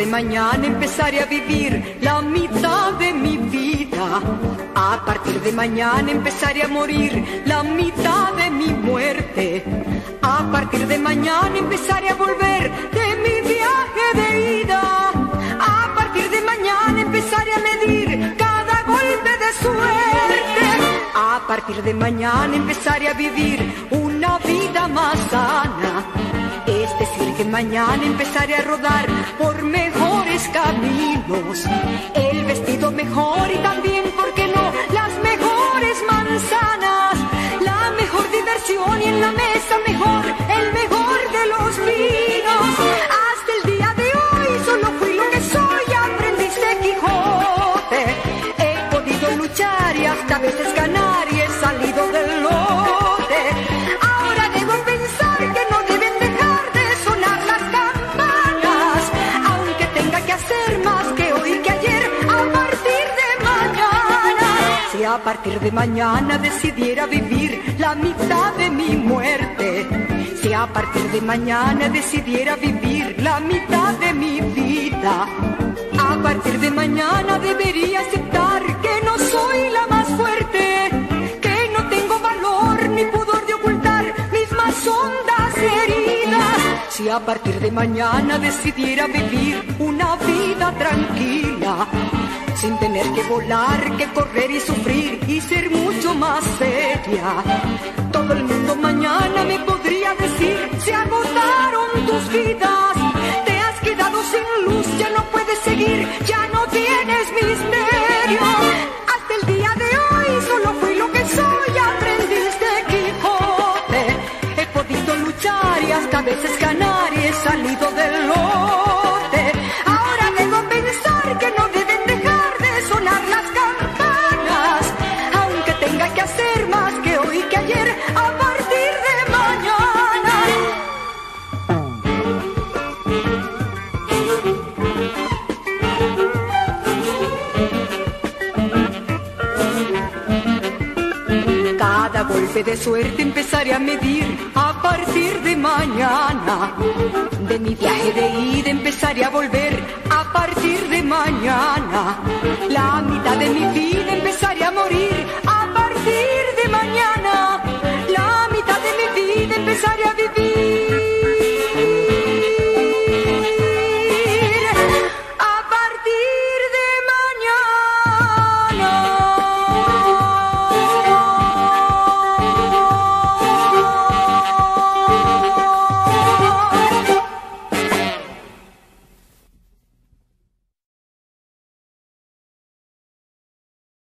mañana empezaré a vivir la mitad de mi vida. A partir de mañana empezaré a morir la mitad de mi muerte. A partir de mañana empezaré a volver de mi viaje de ida. A partir de mañana empezaré a medir cada golpe de suerte. A partir de mañana empezaré a vivir una vida más sana. Es decir, que mañana empezaré a rodar por mejores caminos. El vestido mejor y también, ¿por qué no?, las mejores manzanas. La mejor diversión y en la mesa mejor, el mejor de los vinos. Hasta el día de hoy solo fui lo que soy, aprendiz de Quijote. He podido luchar y hasta a veces ganar y he salido del lote. Ahora debo pensar que no deben dejar de sonar las campanas, aunque tenga que hacer más que hoy que ayer a partir de mañana. Si a partir de mañana decidiera vivir la mitad de mi muerte, si a partir de mañana decidiera vivir la mitad de mi vida, a partir de mañana debería aceptar que no soy la más fuerte, que no tengo valor ni pudor de ocultar mis más hondas heridas. Si a partir de mañana decidiera vivir una vida tranquila, sin tener que volar, que correr y sufrir y ser mucho más seria, todo el mundo mañana me podría decir: se agotaron tus vidas, te has quedado sin luz, ya no puedes seguir, ya no tienes misterio. Hasta el día de hoy solo fui lo que soy, aprendiz de Quijote. He podido luchar y hasta a veces ganar y he salido del lote. Ahora debo pensar que no deben dejar de sonar las campanas, aunque tenga que hacer más que hoy que ayer a partir de mañana. Cada golpe de suerte empezaré a medir a partir de mañana. De mi viaje de ida empezaré a volver a partir de mañana. La mitad de mi vida empezaré a morir a partir de mañana. La mitad de mi vida empezaré a vivir a partir de mañana.